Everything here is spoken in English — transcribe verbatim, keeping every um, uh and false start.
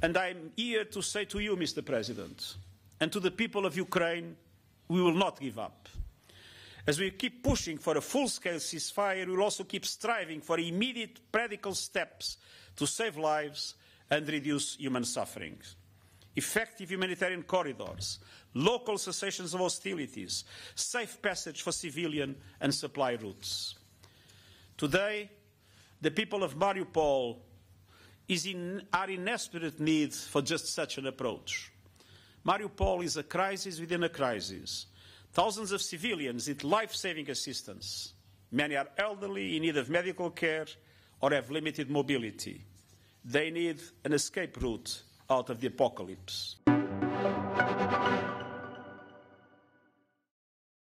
And I'm here to say to you, Mister President, and to the people of Ukraine, we will not give up. As we keep pushing for a full-scale ceasefire, we will also keep striving for immediate practical steps to save lives and reduce human suffering. Effective humanitarian corridors, local cessations of hostilities, safe passage for civilian and supply routes. Today, the people of Mariupol is in, are in desperate need for just such an approach. Mariupol is a crisis within a crisis. Thousands of civilians need life-saving assistance. Many are elderly, in need of medical care, or have limited mobility. They need an escape route out of the apocalypse.